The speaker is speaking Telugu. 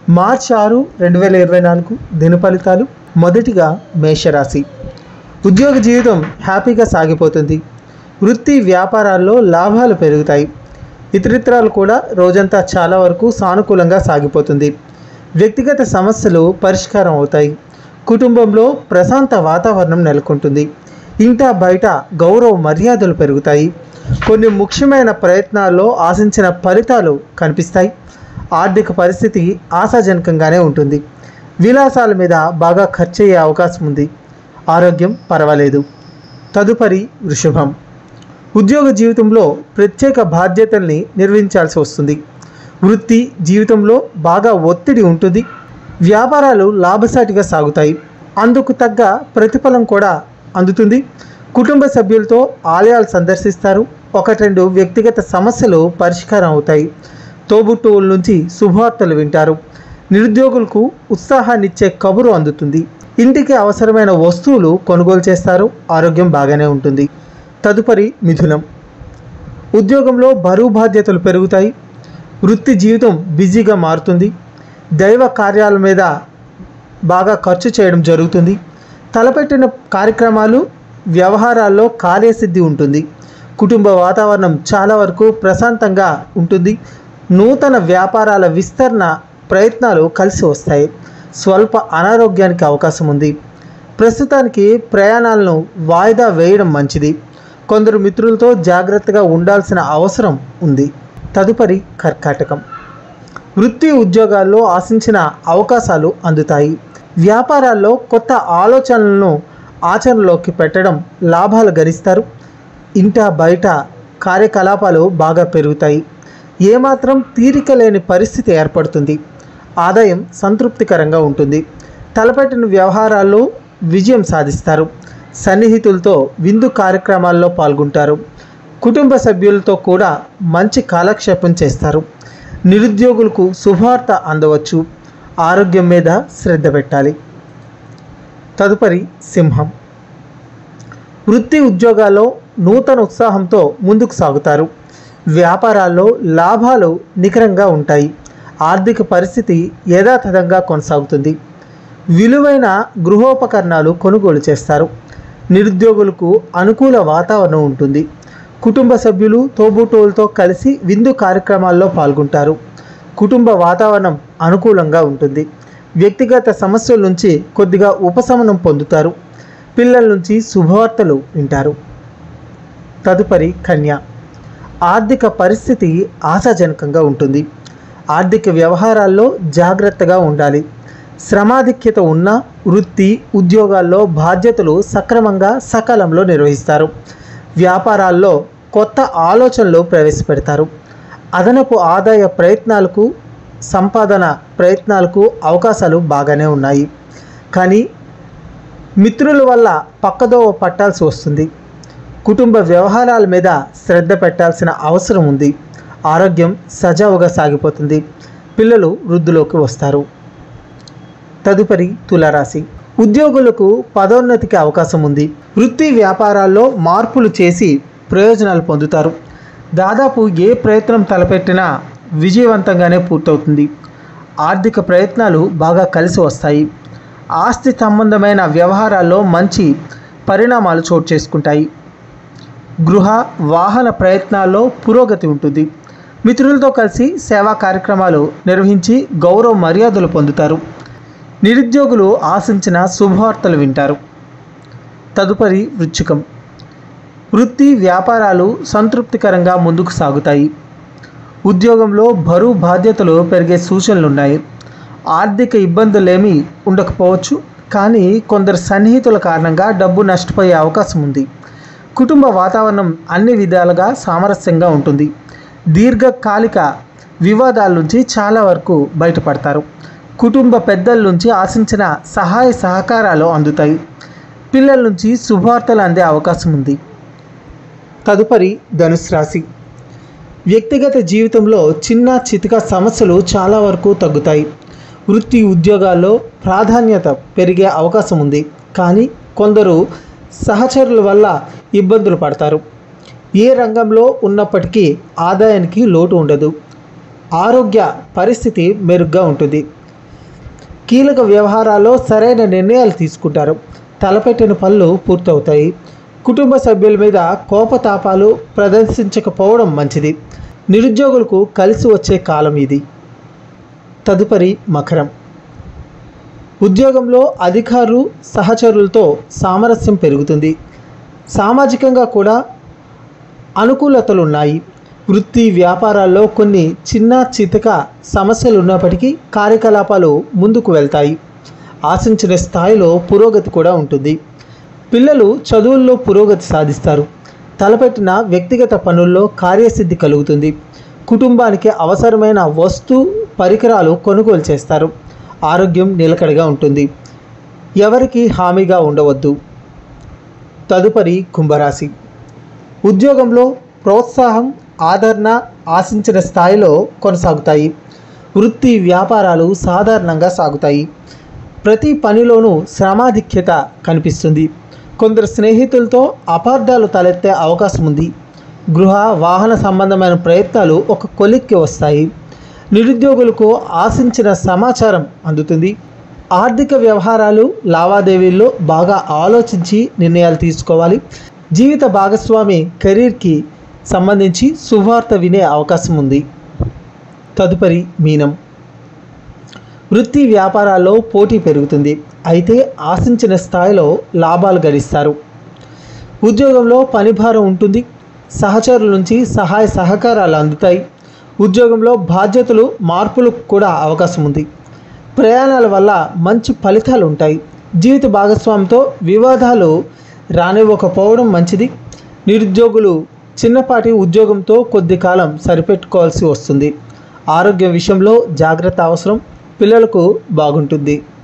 మార్చి 6, 2024 దిన ఫలితాలు. మొదటిగా మేషరాశి. ఉద్యోగ జీవితం హ్యాపీగా సాగిపోతుంది. వృత్తి వ్యాపారాల్లో లాభాలు పెరుగుతాయి. ఇతరితరాలు కూడా రోజంతా చాలా వరకు సానుకూలంగా సాగిపోతుంది. వ్యక్తిగత సమస్యలు పరిష్కారం అవుతాయి. కుటుంబంలో ప్రశాంత వాతావరణం నెలకొంటుంది. ఇంట బయట గౌరవ మర్యాదలు పెరుగుతాయి. కొన్ని ముఖ్యమైన ప్రయత్నాల్లో ఆశించిన ఫలితాలు కనిపిస్తాయి. ఆర్థిక పరిస్థితి ఆశాజనకంగానే ఉంటుంది. విలాసాల మీద బాగా ఖర్చు అయ్యే అవకాశం ఉంది. ఆరోగ్యం పర్వాలేదు. తదుపరి వృషభం. ఉద్యోగ జీవితంలో ప్రత్యేక బాధ్యతల్ని నిర్వహించాల్సి వస్తుంది. వృత్తి జీవితంలో బాగా ఒత్తిడి ఉంటుంది. వ్యాపారాలు లాభసాటిగా సాగుతాయి. అందుకు తగ్గ ప్రతిఫలం కూడా అందుతుంది. కుటుంబ సభ్యులతో ఆలయాలు సందర్శిస్తారు. 1-2 వ్యక్తిగత సమస్యలు పరిష్కారం అవుతాయి. తోబుట్టువుల నుంచి శుభవార్తలు వింటారు. నిరుద్యోగులకు ఉత్సాహాన్నిచ్చే కబురు అందుతుంది. ఇంటికి అవసరమైన వస్తువులు కొనుగోలు చేస్తారు. ఆరోగ్యం బాగానే ఉంటుంది. తదుపరి మిథునం. ఉద్యోగంలో బరువు బాధ్యతలు పెరుగుతాయి. వృత్తి జీవితం బిజీగా మారుతుంది. దైవ కార్యాల మీద బాగా ఖర్చు చేయడం జరుగుతుంది. తలపెట్టిన కార్యక్రమాలు వ్యవహారాల్లో కార్యసిద్ధి ఉంటుంది. కుటుంబ వాతావరణం చాలా వరకు ప్రశాంతంగా ఉంటుంది. నూతన వ్యాపారాల విస్తరణ ప్రయత్నాలు కలిసి వస్తాయి. స్వల్ప అనారోగ్యానికి అవకాశం ఉంది. ప్రస్తుతానికి ప్రయాణాలను వాయిదా వేయడం మంచిది. కొందరు మిత్రులతో జాగ్రత్తగా ఉండాల్సిన అవసరం ఉంది. తదుపరి కర్కాటకం. వృత్తి ఉద్యోగాల్లో ఆశించిన అవకాశాలు అందుతాయి. వ్యాపారాల్లో కొత్త ఆలోచనలను ఆచరణలోకి పెట్టడం లాభాలు గరిస్తారు. ఇంట బయట కార్యకలాపాలు బాగా పెరుగుతాయి. ఏమాత్రం తీరిక లేని పరిస్థితి ఏర్పడుతుంది. ఆదాయం సంతృప్తికరంగా ఉంటుంది. తలపెట్టిన వ్యవహారాల్లో విజయం సాధిస్తారు. సన్నిహితులతో విందు కార్యక్రమాల్లో పాల్గొంటారు. కుటుంబ సభ్యులతో కూడా మంచి కాలక్షేపం చేస్తారు. నిరుద్యోగులకు శుభవార్త అందవచ్చు. ఆరోగ్యం మీద శ్రద్ధ పెట్టాలి. తదుపరి సింహం. వృత్తి ఉద్యోగాల్లో నూతన ఉత్సాహంతో ముందుకు సాగుతారు. వ్యాపారాల్లో లాభాలు నికరంగా ఉంటాయి. ఆర్థిక పరిస్థితి యథాతథంగా కొనసాగుతుంది. విలువైన గృహోపకరణాలు కొనుగోలు చేస్తారు. నిరుద్యోగులకు అనుకూల వాతావరణం ఉంటుంది. కుటుంబ సభ్యులు తోబుట్టువులతో కలిసి విందు కార్యక్రమాల్లో పాల్గొంటారు. కుటుంబ వాతావరణం అనుకూలంగా ఉంటుంది. వ్యక్తిగత సమస్యల నుంచి కొద్దిగా ఉపశమనం పొందుతారు. పిల్లల నుంచి శుభవార్తలు వింటారు. తదుపరి కన్య. ఆర్థిక పరిస్థితి ఆశాజనకంగా ఉంటుంది. ఆర్థిక వ్యవహారాల్లో జాగ్రత్తగా ఉండాలి. శ్రమాధిక్యత ఉన్న వృత్తి ఉద్యోగాల్లో బాధ్యతలు సక్రమంగా సకాలంలో నిర్వహిస్తారు. వ్యాపారాల్లో కొత్త ఆలోచనలు ప్రవేశపెడతారు. అదనపు ఆదాయ ప్రయత్నాలకు సంపాదన ప్రయత్నాలకు అవకాశాలు బాగానే ఉన్నాయి. కానీ మిత్రుల వల్ల పక్కదోవ పట్టాల్సి వస్తుంది. కుటుంబ వ్యవహారాల మీద శ్రద్ధ పెట్టాల్సిన అవసరం ఉంది. ఆరోగ్యం సజావుగా సాగిపోతుంది. పిల్లలు వృద్ధిలోకి వస్తారు. తదుపరి తులారాశి. ఉద్యోగులకు పదోన్నతికి అవకాశం ఉంది. వృత్తి వ్యాపారాల్లో మార్పులు చేసి ప్రయోజనాలు పొందుతారు. దాదాపు ఏ ప్రయత్నం తలపెట్టినా విజయవంతంగానే పూర్తవుతుంది. ఆర్థిక ప్రయత్నాలు బాగా కలిసి వస్తాయి. ఆస్తి సంబంధమైన వ్యవహారాల్లో మంచి పరిణామాలు చోటు చేసుకుంటాయి. గృహ వాహన ప్రయత్నాల్లో పురోగతి ఉంటుంది. మిత్రులతో కలిసి సేవా కార్యక్రమాలు నిర్వహించి గౌరవ మర్యాదలు పొందుతారు. నిరుద్యోగులు ఆశించిన శుభవార్తలు వింటారు. తదుపరి వృశ్చికం. వృత్తి వ్యాపారాలు సంతృప్తికరంగా ముందుకు సాగుతాయి. ఉద్యోగంలో బరువు బాధ్యతలు పెరిగే సూచనలున్నాయి. ఆర్థిక ఇబ్బందులేమీ ఉండకపోవచ్చు. కానీ కొందరు సన్నిహితుల కారణంగా డబ్బు నష్టపోయే అవకాశం ఉంది. కుటుంబ వాతావరణం అన్ని విధాలుగా సామరస్యంగా ఉంటుంది. దీర్ఘకాలిక వివాదాల నుంచి చాలా వరకు బయటపడతారు. కుటుంబ పెద్దల నుంచి ఆశించిన సహాయ సహకారాలు అందుతాయి. పిల్లల నుంచి శుభవార్తలు అందే అవకాశం ఉంది. తదుపరి ధనుసు రాశి. వ్యక్తిగత జీవితంలో చిన్న చితక సమస్యలు చాలా వరకు తగ్గుతాయి. వృత్తి ఉద్యోగాల్లో ప్రాధాన్యత పెరిగే అవకాశం ఉంది. కానీ కొందరు సహచరుల వల్ల ఇబ్బందులు పడతారు. ఏ రంగంలో ఉన్నప్పటికీ ఆదాయానికి లోటు ఉండదు. ఆరోగ్య పరిస్థితి మెరుగ్గా ఉంటుంది. కీలక వ్యవహారాల్లో సరైన నిర్ణయాలు తీసుకుంటారు. తలపెట్టిన పనులు పూర్తవుతాయి. కుటుంబ సభ్యుల మీద కోపతాపాలు ప్రదర్శించకపోవడం మంచిది. నిరుద్యోగులకు కలిసి వచ్చే కాలం ఇది. తదుపరి మకరం. ఉద్యోగంలో అధికారులు సహచరులతో సామరస్యం పెరుగుతుంది. సామాజికంగా కూడా అనుకూలతలు ఉన్నాయి. వృత్తి వ్యాపారాల్లో కొన్ని చిన్న చితక సమస్యలు ఉన్నప్పటికీ కార్యకలాపాలు ముందుకు వెళ్తాయి. ఆశించిన స్థాయిలో పురోగతి కూడా ఉంటుంది. పిల్లలు చదువుల్లో పురోగతి సాధిస్తారు. తలపెట్టిన వ్యక్తిగత పనుల్లో కార్యసిద్ధి కలుగుతుంది. కుటుంబానికి అవసరమైన వస్తు పరికరాలు కొనుగోలు చేస్తారు. ఆరోగ్యం నిలకడగా ఉంటుంది. ఎవరికి హామీగా ఉండవద్దు. తదుపరి కుంభరాశి. ఉద్యోగంలో ప్రోత్సాహం, ఆదరణ ఆశించిన స్థాయిలో కొనసాగుతాయి. వృత్తి వ్యాపారాలు సాధారణంగా సాగుతాయి. ప్రతి పనిలోనూ శ్రమాధిక్యత కనిపిస్తుంది. కొందరు స్నేహితులతో అపార్థాలు తలెత్తే అవకాశం ఉంది. గృహ వాహన సంబంధమైన ప్రయత్నాలు ఒక కొలిక్కి వస్తాయి. నిరుద్యోగులకు ఆశించిన సమాచారం అందుతుంది. ఆర్థిక వ్యవహారాలు లావాదేవీల్లో బాగా ఆలోచించి నిర్ణయాలు తీసుకోవాలి. జీవిత భాగస్వామి కెరీర్కి సంబంధించి శుభవార్త వినే అవకాశం ఉంది. తదుపరి మీనం. వృత్తి వ్యాపారాల్లో పోటీ పెరుగుతుంది. అయితే ఆశించిన స్థాయిలో లాభాలు గడిస్తారు. ఉద్యోగంలో పనిభారం ఉంటుంది. సహచరుల నుంచి సహాయ సహకారాలు అందుతాయి. ఉద్యోగంలో బాధ్యతలు మార్పులకు కూడా అవకాశం ఉంది. ప్రయాణాల వల్ల మంచి ఫలితాలు ఉంటాయి. జీవిత భాగస్వామితో వివాదాలు రానివ్వకపోవడం మంచిది. నిరుద్యోగులు చిన్నపాటి ఉద్యోగంతో కొద్ది కాలం సరిపెట్టుకోవాల్సి వస్తుంది. ఆరోగ్యం విషయంలో జాగ్రత్త అవసరం. పిల్లలకు బాగుంటుంది.